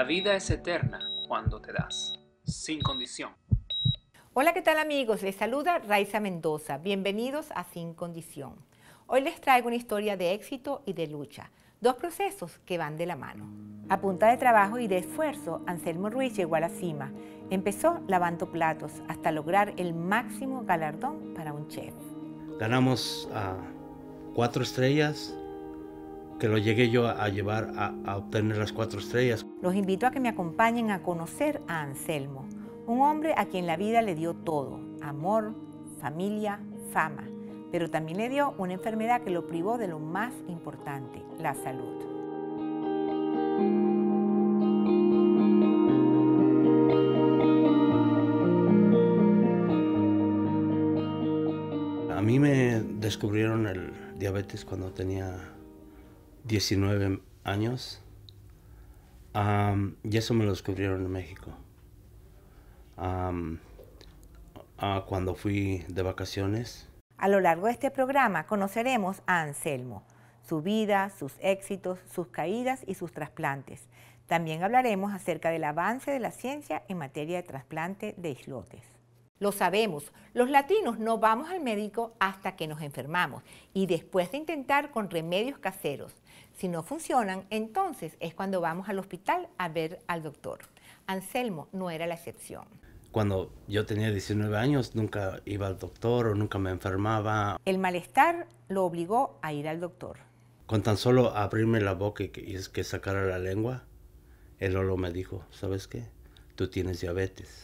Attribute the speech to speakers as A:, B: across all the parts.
A: La vida es eterna cuando te das, sin condición.
B: Hola, ¿qué tal amigos? Les saluda Raiza Mendoza. Bienvenidos a Sin Condición. Hoy les traigo una historia de éxito y de lucha, dos procesos que van de la mano. A punta de trabajo y de esfuerzo, Anselmo Ruiz llegó a la cima. Empezó lavando platos hasta lograr el máximo galardón para un chef.
C: Ganamos 4 estrellas, que lo llegué yo a llevar a obtener las 4 estrellas.
B: Los invito a que me acompañen a conocer a Anselmo, un hombre a quien la vida le dio todo: amor, familia, fama, pero también le dio una enfermedad que lo privó de lo más importante, la salud.
C: A mí me descubrieron el diabetes cuando tenía 19 años, y eso me lo descubrieron en México. Cuando fui de vacaciones.
B: A lo largo de este programa conoceremos a Anselmo, su vida, sus éxitos, sus caídas y sus trasplantes. También hablaremos acerca del avance de la ciencia en materia de trasplante de islotes. Lo sabemos, los latinos no vamos al médico hasta que nos enfermamos y después de intentar con remedios caseros. Si no funcionan, entonces es cuando vamos al hospital a ver al doctor. Anselmo no era la excepción.
C: Cuando yo tenía 19 años nunca iba al doctor o nunca me enfermaba.
B: El malestar lo obligó a ir al doctor.
C: Con tan solo abrirme la boca y que sacara la lengua, el Lolo me dijo: ¿sabes qué? Tú tienes diabetes.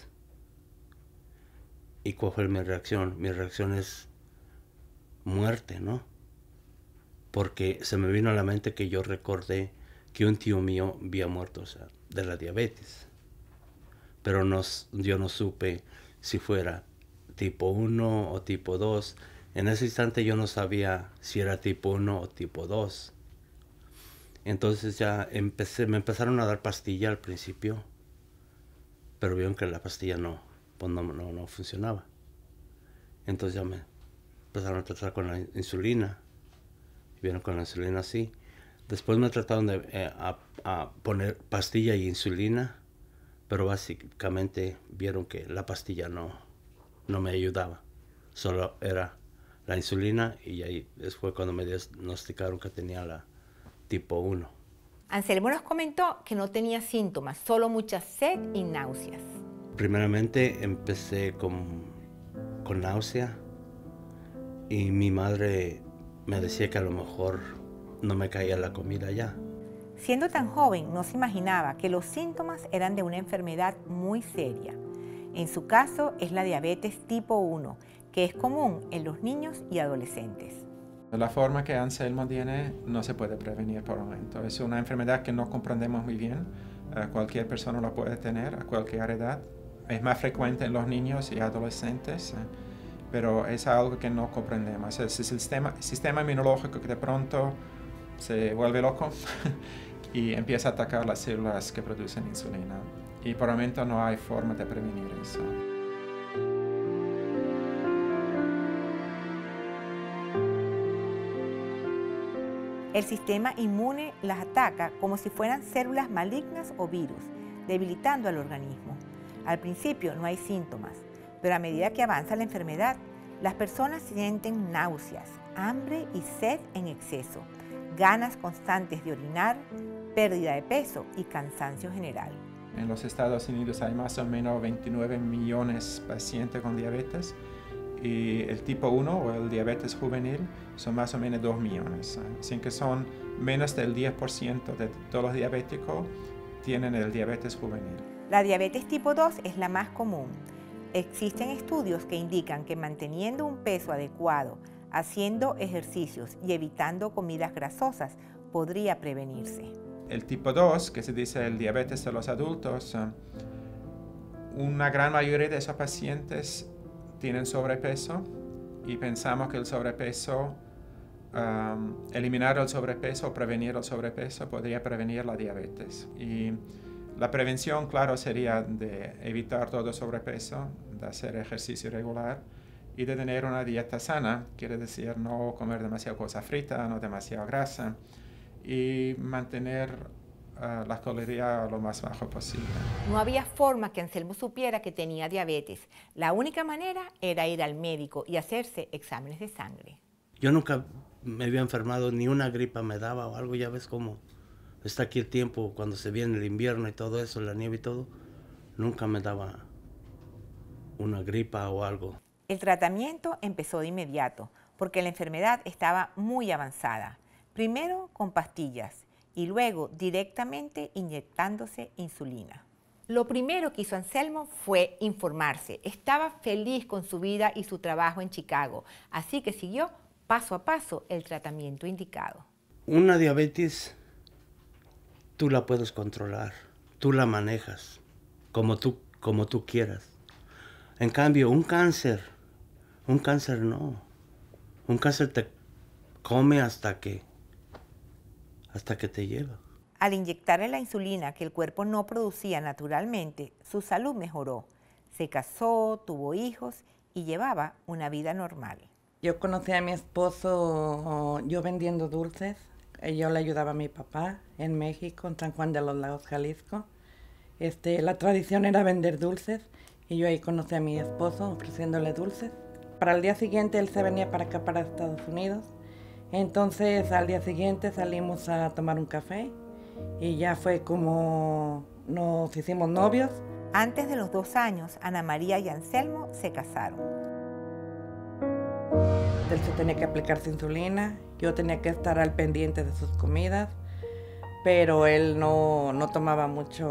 C: ¿Y cuál fue mi reacción? Mi reacción es muerte, ¿no? Porque se me vino a la mente que yo recordé que un tío mío había muerto, o sea, de la diabetes. Pero yo no supe si fuera tipo 1 o tipo 2. En ese instante yo no sabía si era tipo 1 o tipo 2. Entonces ya me empezaron a dar pastilla al principio, pero vieron que la pastilla no funcionaba. Entonces ya me empezaron a tratar con la insulina. Y vieron con la insulina así. Después me trataron de a poner pastilla y insulina, pero básicamente vieron que la pastilla no me ayudaba. Solo era la insulina, y ahí fue cuando me diagnosticaron que tenía la tipo 1.
B: Anselmo nos comentó que no tenía síntomas, solo mucha sed y náuseas.
C: Primeramente empecé con náusea, y mi madre me decía que a lo mejor no me caía la comida ya.
B: Siendo tan joven, no se imaginaba que los síntomas eran de una enfermedad muy seria. En su caso es la diabetes tipo 1, que es común en los niños y adolescentes.
D: La forma que Anselmo tiene no se puede prevenir por el momento. Es una enfermedad que no comprendemos muy bien. Cualquier persona lo puede tener a cualquier edad. Es más frecuente en los niños y adolescentes, pero es algo que no comprendemos. Es el sistema inmunológico que de pronto se vuelve loco y empieza a atacar las células que producen insulina. Y por el momento no hay forma de prevenir eso.
B: El sistema inmune las ataca como si fueran células malignas o virus, debilitando al organismo. Al principio no hay síntomas, pero a medida que avanza la enfermedad, las personas sienten náuseas, hambre y sed en exceso, ganas constantes de orinar, pérdida de peso y cansancio general.
D: En los Estados Unidos hay más o menos 29 millones de pacientes con diabetes, y el tipo 1 o el diabetes juvenil son más o menos 2 millones. Así que son menos del 10% de todos los diabéticos tienen el diabetes juvenil.
B: La diabetes tipo 2 es la más común. Existen estudios que indican que manteniendo un peso adecuado, haciendo ejercicios y evitando comidas grasosas podría prevenirse.
D: El tipo 2, que se dice el diabetes de los adultos, una gran mayoría de esos pacientes tienen sobrepeso, y pensamos que el sobrepeso, eliminar el sobrepeso o prevenir el sobrepeso podría prevenir la diabetes. Y la prevención, claro, sería de evitar todo sobrepeso, de hacer ejercicio regular y de tener una dieta sana, quiere decir no comer demasiada cosa frita, no demasiada grasa, y mantener la caloría lo más bajo posible.
B: No había forma que Anselmo supiera que tenía diabetes. La única manera era ir al médico y hacerse exámenes de sangre.
C: Yo nunca me había enfermado, ni una gripa me daba o algo. Ya ves cómo está aquí el tiempo, cuando se viene el invierno y todo eso, la nieve y todo. Nunca me daba una gripa o algo.
B: El tratamiento empezó de inmediato porque la enfermedad estaba muy avanzada. Primero con pastillas y luego directamente inyectándose insulina. Lo primero que hizo Anselmo fue informarse. Estaba feliz con su vida y su trabajo en Chicago, así que siguió paso a paso el tratamiento indicado.
C: Una diabetes, tú la puedes controlar, tú la manejas como tú quieras. En cambio, un cáncer no. Un cáncer te come hasta que te lleva.
B: Al inyectarle la insulina que el cuerpo no producía naturalmente, su salud mejoró. Se casó, tuvo hijos y llevaba una vida normal.
E: Yo conocí a mi esposo yo vendiendo dulces. Yo le ayudaba a mi papá en México, en San Juan de los Lagos, Jalisco. La tradición era vender dulces y yo ahí conocí a mi esposo ofreciéndole dulces. Para el día siguiente él se venía para acá, para Estados Unidos. Entonces al día siguiente salimos a tomar un café y ya fue como nos hicimos novios.
B: Antes de los 2 años, Ana María y Anselmo se casaron.
E: Él se tenía que aplicarse insulina, yo tenía que estar al pendiente de sus comidas, pero él no tomaba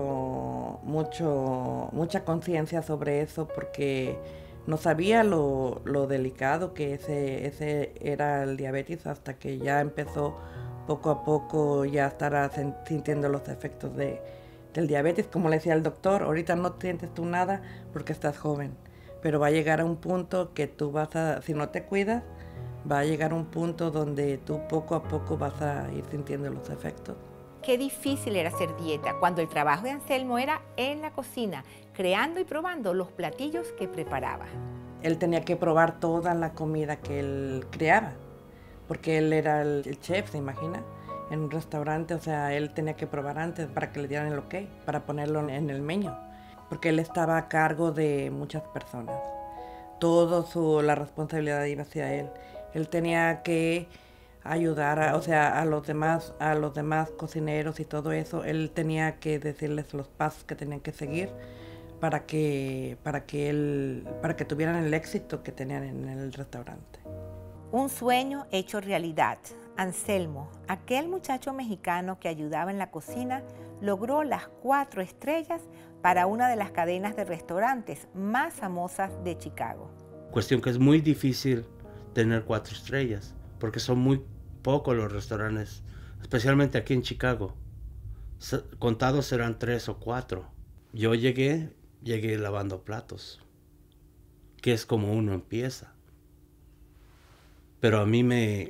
E: mucha conciencia sobre eso porque no sabía lo delicado que ese era el diabetes hasta que ya empezó poco a poco ya estar sintiendo los efectos del diabetes. Como le decía el doctor, ahorita no sientes tú nada porque estás joven, pero va a llegar a un punto que tú si no te cuidas, va a llegar a un punto donde tú poco a poco vas a ir sintiendo los efectos.
B: Qué difícil era hacer dieta cuando el trabajo de Anselmo era en la cocina, creando y probando los platillos que preparaba.
E: Él tenía que probar toda la comida que él creaba, porque él era el chef, ¿se imagina? En un restaurante, o sea, él tenía que probar antes para que le dieran el ok, para ponerlo en el menú, porque él estaba a cargo de muchas personas. La responsabilidad iba hacia él. Él tenía que ayudar a los demás cocineros y todo eso. Él tenía que decirles los pasos que tenían que seguir para que tuvieran el éxito que tenían en el restaurante.
B: Un sueño hecho realidad. Anselmo, aquel muchacho mexicano que ayudaba en la cocina, logró las 4 estrellas para una de las cadenas de restaurantes más famosas de Chicago.
C: Cuestión que es muy difícil tener 4 estrellas, porque son muy pocos los restaurantes, especialmente aquí en Chicago. Contados serán 3 o 4. Yo llegué lavando platos, que es como uno empieza. Pero a mí me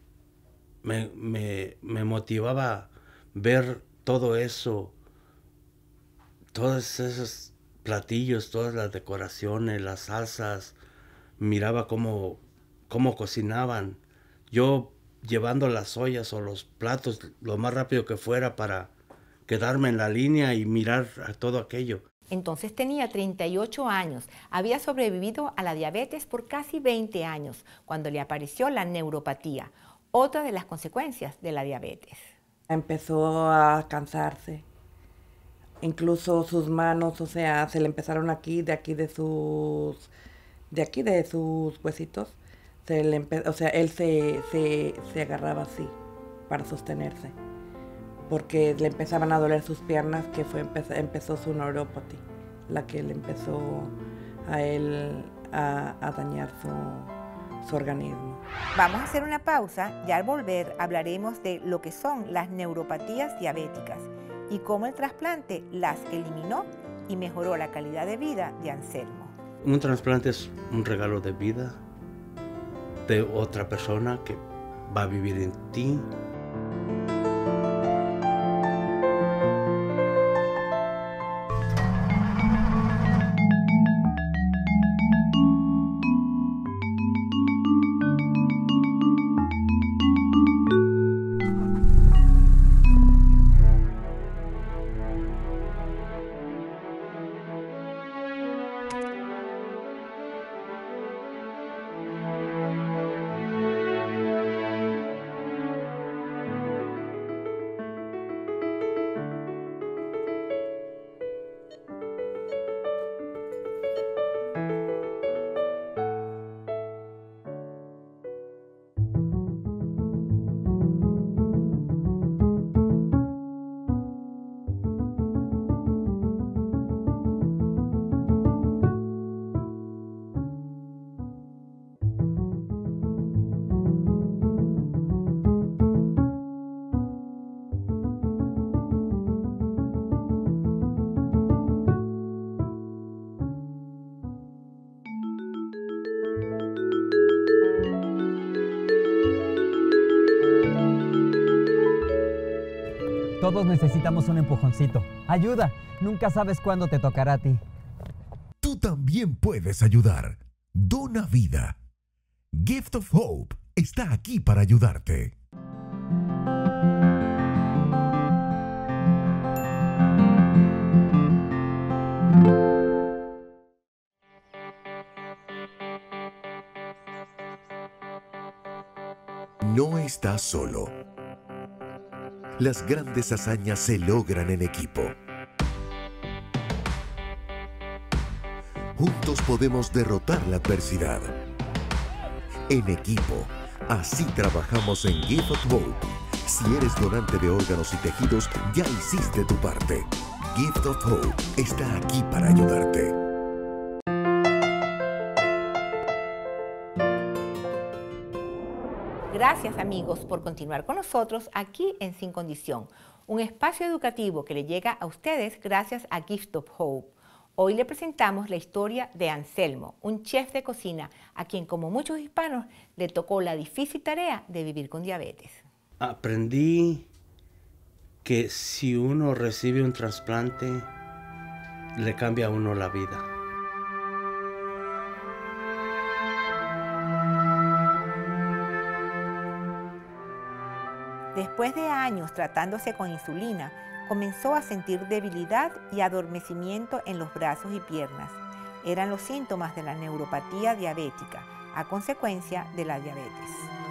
C: motivaba ver todo eso, todos esos platillos, todas las decoraciones, las salsas. Miraba cómo cocinaban. Yo llevando las ollas o los platos lo más rápido que fuera para quedarme en la línea y mirar a todo aquello.
B: Entonces tenía 38 años, había sobrevivido a la diabetes por casi 20 años, cuando le apareció la neuropatía, otra de las consecuencias de la diabetes.
E: Empezó a cansarse, incluso sus manos, o sea, se le empezaron de sus huesitos, él se agarraba así para sostenerse, porque le empezaban a doler sus piernas, que empezó su neuropatía, la que le empezó a él a dañar su organismo.
B: Vamos a hacer una pausa y al volver hablaremos de lo que son las neuropatías diabéticas y cómo el trasplante las eliminó y mejoró la calidad de vida de Anselmo.
C: Un trasplante es un regalo de vida de otra persona que va a vivir en ti.
F: Todos necesitamos un empujoncito. ¡Ayuda! Nunca sabes cuándo te tocará a ti.
G: Tú también puedes ayudar. Dona vida. Gift of Hope está aquí para ayudarte. No estás solo. Las grandes hazañas se logran en equipo. Juntos podemos derrotar la adversidad. En equipo, así trabajamos en Gift of Hope. Si eres donante de órganos y tejidos, ya hiciste tu parte. Gift of Hope está aquí para ayudarte.
B: Gracias amigos por continuar con nosotros aquí en Sin Condición, un espacio educativo que le llega a ustedes gracias a Gift of Hope. Hoy le presentamos la historia de Anselmo, un chef de cocina a quien, como muchos hispanos, le tocó la difícil tarea de vivir con diabetes.
C: Aprendí que si uno recibe un trasplante, le cambia a uno la vida.
B: Después de años tratándose con insulina, comenzó a sentir debilidad y adormecimiento en los brazos y piernas. Eran los síntomas de la neuropatía diabética, a consecuencia de la diabetes.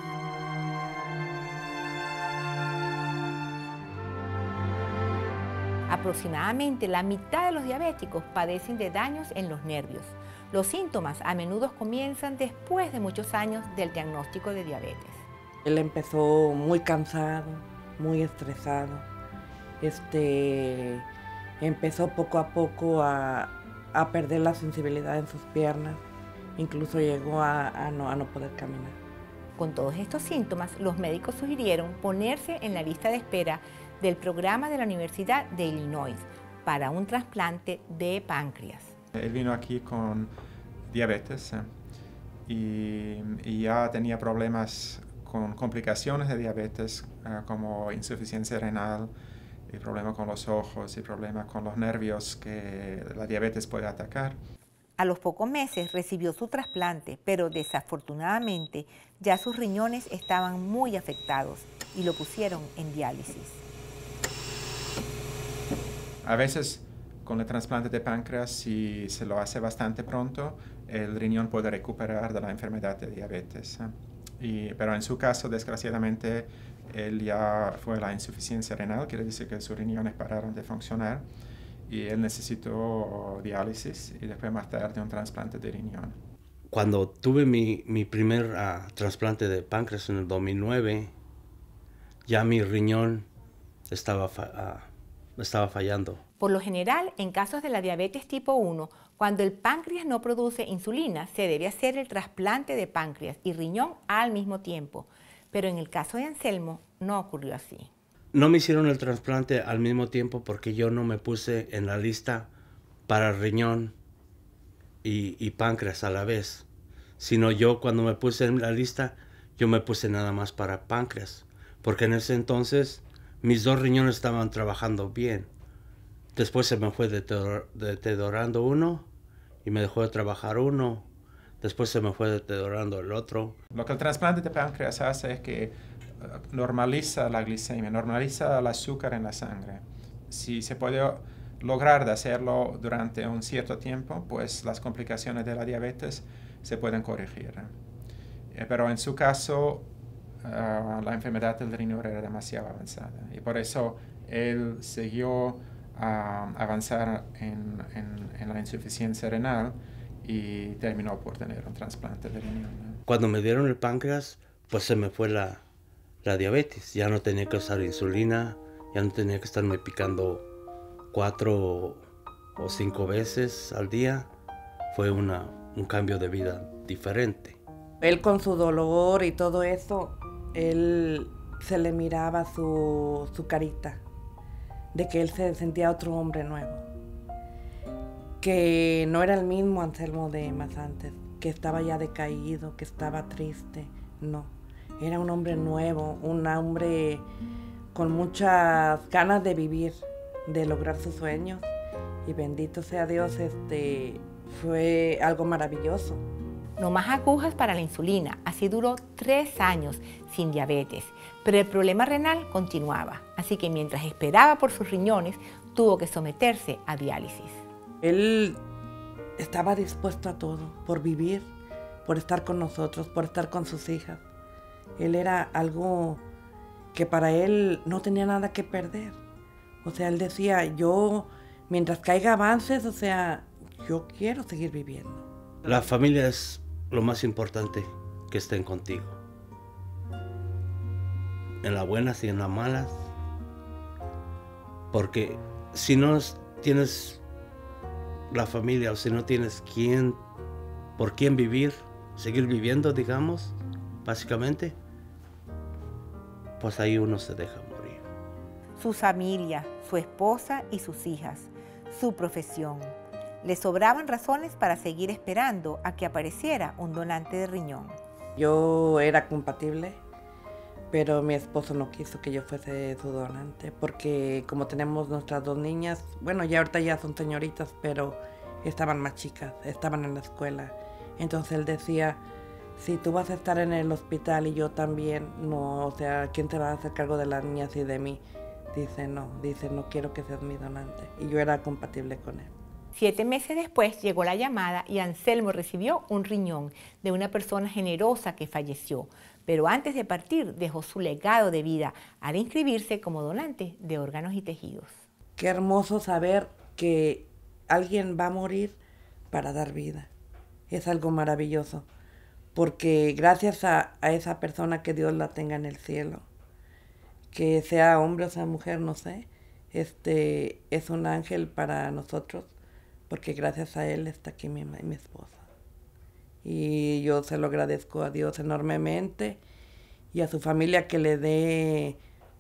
B: Aproximadamente la mitad de los diabéticos padecen de daños en los nervios. Los síntomas a menudo comienzan después de muchos años del diagnóstico de diabetes.
E: Él empezó muy cansado, muy estresado. Empezó poco a poco a perder la sensibilidad en sus piernas. Incluso llegó a no poder caminar.
B: Con todos estos síntomas, los médicos sugirieron ponerse en la lista de espera del programa de la Universidad de Illinois para un trasplante de páncreas.
D: Él vino aquí con diabetes y ya tenía problemas con complicaciones de diabetes como insuficiencia renal, y problemas con los ojos y problemas con los nervios que la diabetes puede atacar.
B: A los pocos meses recibió su trasplante, pero desafortunadamente ya sus riñones estaban muy afectados y lo pusieron en diálisis.
D: A veces con el trasplante de páncreas, si se lo hace bastante pronto, el riñón puede recuperar de la enfermedad de diabetes. Pero en su caso, desgraciadamente, él ya fue la insuficiencia renal, quiere decir que sus riñones pararon de funcionar y él necesitó diálisis y después más tarde un trasplante de riñón.
C: Cuando tuve mi primer trasplante de páncreas en el 2009, ya mi riñón estaba fallando.
B: Por lo general, en casos de la diabetes tipo 1, cuando el páncreas no produce insulina, se debe hacer el trasplante de páncreas y riñón al mismo tiempo. Pero en el caso de Anselmo, no ocurrió así.
C: No me hicieron el trasplante al mismo tiempo porque yo no me puse en la lista para riñón y páncreas a la vez. Sino yo cuando me puse en la lista, yo me puse nada más para páncreas. Porque en ese entonces mis dos riñones estaban trabajando bien. Después se me fue deteriorando uno y me dejó de trabajar uno. Después se me fue deteriorando el otro.
D: Lo que el trasplante de páncreas hace es que normaliza la glicemia, normaliza el azúcar en la sangre. Si se puede lograr de hacerlo durante un cierto tiempo, pues las complicaciones de la diabetes se pueden corregir. Pero en su caso, la enfermedad del riñón era demasiado avanzada y por eso él siguió a avanzar en la insuficiencia renal y terminó por tener un trasplante de riñón.
C: Cuando me dieron el páncreas, pues se me fue la diabetes. Ya no tenía que usar insulina, ya no tenía que estarme picando 4 o 5 veces al día. Fue un cambio de vida diferente.
E: Él con su dolor y todo eso, él se le miraba su carita, de que él se sentía otro hombre nuevo. Que no era el mismo Anselmo de más antes, que estaba ya decaído, que estaba triste. No, era un hombre nuevo, un hombre con muchas ganas de vivir, de lograr sus sueños. Y bendito sea Dios, fue algo maravilloso.
B: No más agujas para la insulina. Así duró 3 años sin diabetes, pero el problema renal continuaba. Así que mientras esperaba por sus riñones, tuvo que someterse a diálisis.
E: Él estaba dispuesto a todo, por vivir, por estar con nosotros, por estar con sus hijas. Él era algo que para él no tenía nada que perder. O sea, él decía, yo, mientras caiga avances, o sea, yo quiero seguir viviendo.
C: La familia es lo más importante, que estén contigo. En las buenas y en las malas. Porque si no tienes la familia o si no tienes por quién vivir, seguir viviendo, digamos, básicamente, pues ahí uno se deja morir.
B: Su familia, su esposa y sus hijas, su profesión. Le sobraban razones para seguir esperando a que apareciera un donante de riñón.
E: Yo era compatible, pero mi esposo no quiso que yo fuese su donante, porque como tenemos nuestras 2 niñas, bueno, ya ahorita ya son señoritas, pero estaban más chicas, estaban en la escuela. Entonces él decía, si tú vas a estar en el hospital y yo también, no, o sea, ¿quién te va a hacer cargo de las niñas y de mí? Dice, no quiero que seas mi donante. Y yo era compatible con él.
B: 7 meses después llegó la llamada y Anselmo recibió un riñón de una persona generosa que falleció. Pero antes de partir dejó su legado de vida al inscribirse como donante de órganos y tejidos.
E: Qué hermoso saber que alguien va a morir para dar vida. Es algo maravilloso. Porque gracias a esa persona, que Dios la tenga en el cielo, que sea hombre o sea mujer, no sé, es un ángel para nosotros, porque gracias a él está aquí mi esposa. Y yo se lo agradezco a Dios enormemente y a su familia, que le dé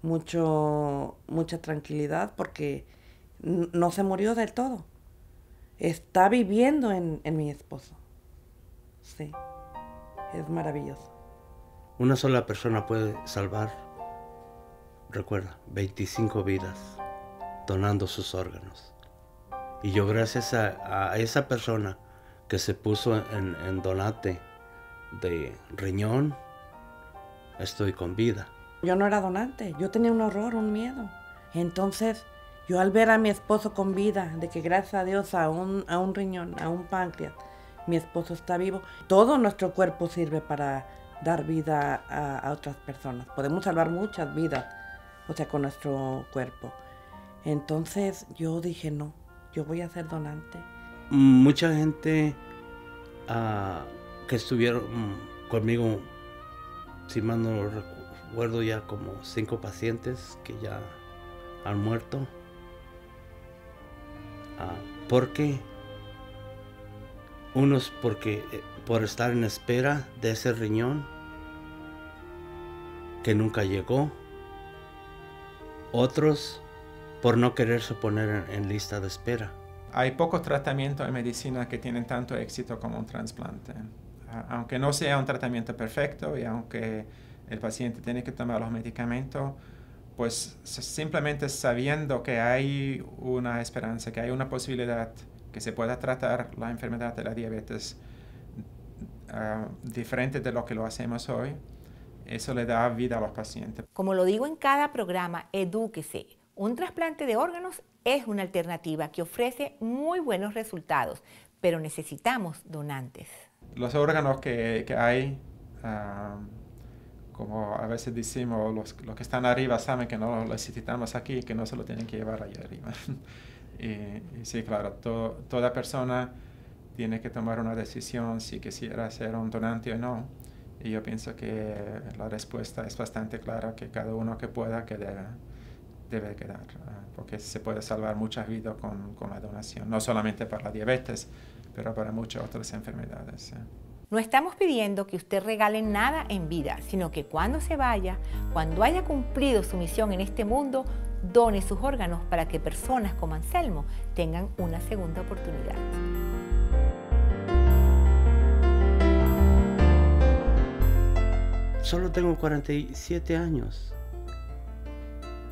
E: mucha tranquilidad, porque no se murió del todo. Está viviendo en mi esposo. Sí, es maravilloso.
C: Una sola persona puede salvar, recuerda, 25 vidas donando sus órganos. Y yo, gracias a esa persona que se puso en donante de riñón, estoy con vida.
E: Yo no era donante, yo tenía un horror, un miedo. Entonces, yo al ver a mi esposo con vida, de que gracias a Dios a un riñón, a un páncreas, mi esposo está vivo, todo nuestro cuerpo sirve para dar vida a otras personas. Podemos salvar muchas vidas, o sea, con nuestro cuerpo. Entonces, yo dije, no, yo voy a ser donante.
C: Mucha gente que estuvieron conmigo, si mal no recuerdo, ya como 5 pacientes que ya han muerto. Porque unos por estar en espera de ese riñón que nunca llegó, otros por no quererse poner en lista de espera.
D: Hay pocos tratamientos en medicina que tienen tanto éxito como un trasplante. Aunque no sea un tratamiento perfecto y aunque el paciente tiene que tomar los medicamentos, pues simplemente sabiendo que hay una esperanza, que hay una posibilidad que se pueda tratar la enfermedad de la diabetes diferente de lo que lo hacemos hoy, eso le da vida a los pacientes.
B: Como lo digo en cada programa, edúquese. Un trasplante de órganos es una alternativa que ofrece muy buenos resultados, pero necesitamos donantes.
D: Los órganos que hay, como a veces decimos, los que están arriba saben que no los necesitamos aquí, que no se lo tienen que llevar allá arriba. y sí, claro, toda persona tiene que tomar una decisión si quisiera ser un donante o no. Y yo pienso que la respuesta es bastante clara, que cada uno que pueda, que debe quedar, porque se puede salvar muchas vidas con la donación, no solamente para la diabetes, pero para muchas otras enfermedades.
B: No estamos pidiendo que usted regale nada en vida, sino que cuando se vaya, cuando haya cumplido su misión en este mundo, done sus órganos para que personas como Anselmo tengan una segunda oportunidad.
C: Solo tengo 47 años.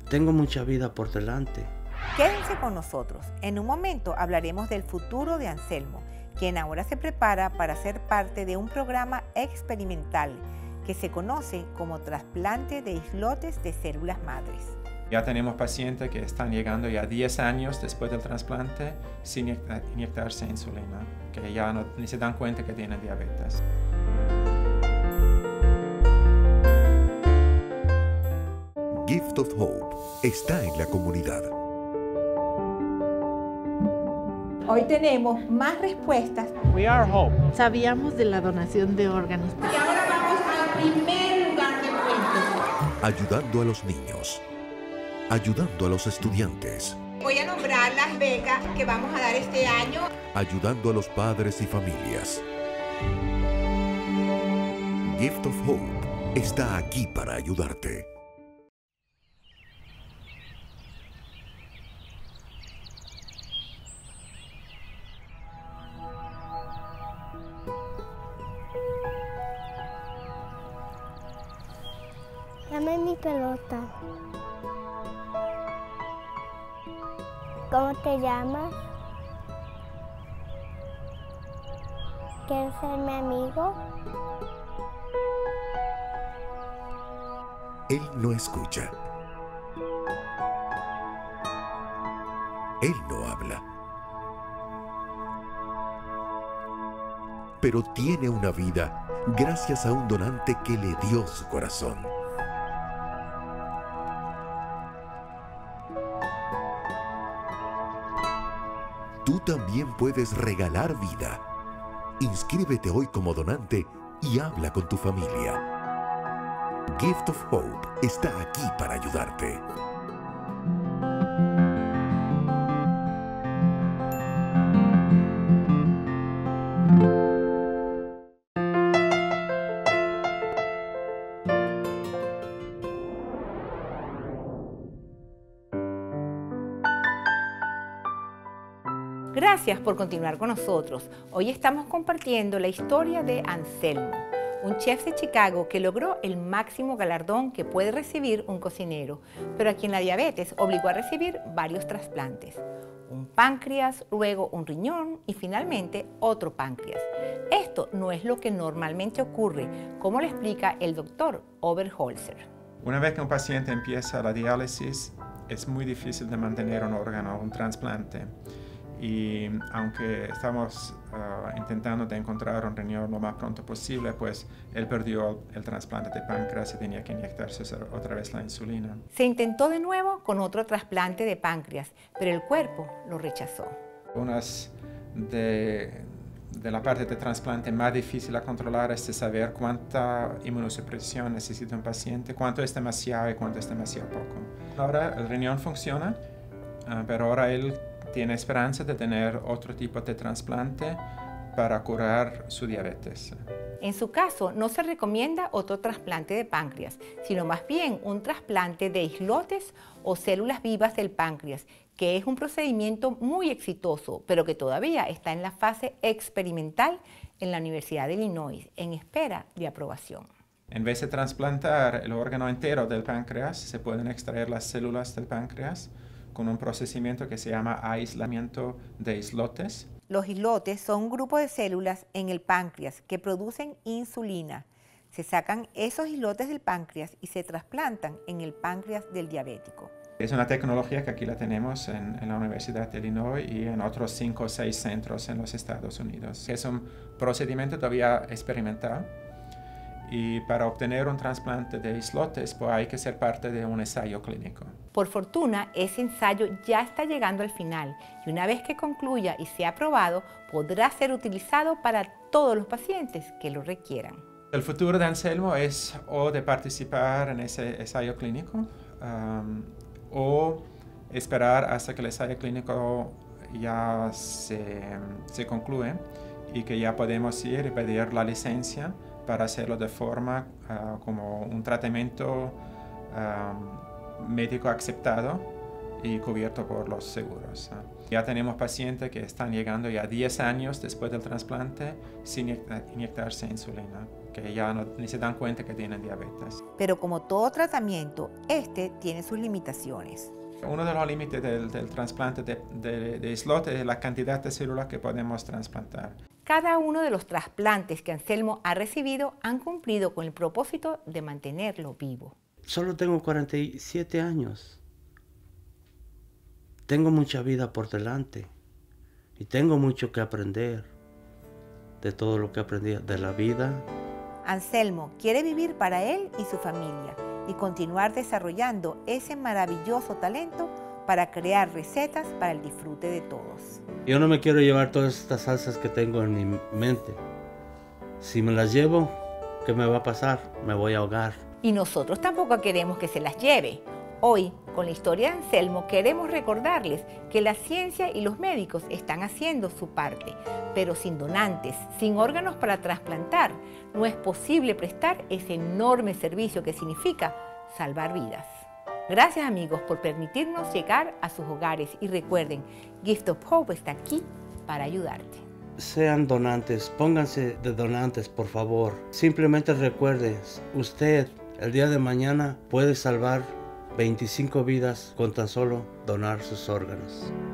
C: tengo mucha vida por delante.
B: Quédense con nosotros. En un momento hablaremos del futuro de Anselmo, quien ahora se prepara para ser parte de un programa experimental que se conoce como trasplante de islotes de células madres.
D: Ya tenemos pacientes que están llegando ya 10 años después del trasplante sin inyectarse insulina, que ya ni se dan cuenta que tienen diabetes.
G: Gift of Hope está en la comunidad.
B: Hoy tenemos más respuestas.
H: Sabíamos de la donación de órganos.
B: Y ahora vamos al primer lugar de encuentro.
G: Ayudando a los niños. Ayudando a los estudiantes.
B: Voy a nombrar las becas que vamos a dar este año.
G: Ayudando a los padres y familias. Gift of Hope está aquí para ayudarte.
I: Dame mi pelota. ¿Cómo te llamas? ¿Quieres ser mi amigo?
G: Él no escucha. Él no habla. Pero tiene una vida gracias a un donante que le dio su corazón. Tú también puedes regalar vida. Inscríbete hoy como donante y habla con tu familia. Gift of Hope está aquí para ayudarte.
B: Gracias por continuar con nosotros. Hoy estamos compartiendo la historia de Anselmo, un chef de Chicago que logró el máximo galardón que puede recibir un cocinero, pero a quien la diabetes obligó a recibir varios trasplantes. Un páncreas, luego un riñón y finalmente otro páncreas. Esto no es lo que normalmente ocurre, como le explica el doctor Oberholzer.
D: Una vez que un paciente empieza la diálisis, es muy difícil de mantener un órgano, un trasplante. Y aunque estamos intentando de encontrar un riñón lo más pronto posible, pues él perdió el trasplante de páncreas y tenía que inyectarse otra vez la insulina.
B: Se intentó de nuevo con otro trasplante de páncreas, pero el cuerpo lo rechazó.
D: Una de la parte de trasplante más difícil a controlar es de saber cuánta inmunosupresión necesita un paciente, cuánto es demasiado y cuánto es demasiado poco. Ahora el riñón funciona, pero ahora él tiene esperanza de tener otro tipo de trasplante para curar su diabetes.
B: En su caso, no se recomienda otro trasplante de páncreas, sino más bien un trasplante de islotes o células vivas del páncreas, que es un procedimiento muy exitoso, pero que todavía está en la fase experimental en la Universidad de Illinois, en espera de aprobación.
D: En vez de trasplantar el órgano entero del páncreas, se pueden extraer las células del páncreas con un procedimiento que se llama aislamiento de islotes.
B: Los islotes son un grupo de células en el páncreas que producen insulina. Se sacan esos islotes del páncreas y se trasplantan en el páncreas del diabético.
D: Es una tecnología que aquí la tenemos en la Universidad de Illinois y en otros 5 o 6 centros en los Estados Unidos. Es un procedimiento todavía experimental. Y para obtener un trasplante de islotes, pues hay que ser parte de un ensayo clínico.
B: Por fortuna, ese ensayo ya está llegando al final y una vez que concluya y sea aprobado, podrá ser utilizado para todos los pacientes que lo requieran.
D: El futuro de Anselmo es o de participar en ese ensayo clínico o esperar hasta que el ensayo clínico ya se concluye y que ya podemos ir y pedir la licencia para hacerlo de forma como un tratamiento médico aceptado y cubierto por los seguros. Ya tenemos pacientes que están llegando ya 10 años después del trasplante sin inyectarse insulina, que ya ni se dan cuenta que tienen diabetes.
B: Pero como todo tratamiento, este tiene sus limitaciones.
D: Uno de los límites del trasplante de islote es la cantidad de células que podemos trasplantar.
B: Cada uno de los trasplantes que Anselmo ha recibido han cumplido con el propósito de mantenerlo vivo.
C: Solo tengo 47 años. Tengo mucha vida por delante y tengo mucho que aprender de todo lo que aprendí de la vida.
B: Anselmo quiere vivir para él y su familia y continuar desarrollando ese maravilloso talento para crear recetas para el disfrute de todos.
C: Yo no me quiero llevar todas estas salsas que tengo en mi mente. Si me las llevo, ¿qué me va a pasar? Me voy a ahogar.
B: Y nosotros tampoco queremos que se las lleve. Hoy, con la historia de Anselmo, queremos recordarles que la ciencia y los médicos están haciendo su parte, pero sin donantes, sin órganos para trasplantar, no es posible prestar ese enorme servicio que significa salvar vidas. Gracias amigos por permitirnos llegar a sus hogares y recuerden, Gift of Hope está aquí para ayudarte.
C: Sean donantes, pónganse de donantes por favor. Simplemente recuerde, usted el día de mañana puede salvar 25 vidas con tan solo donar sus órganos.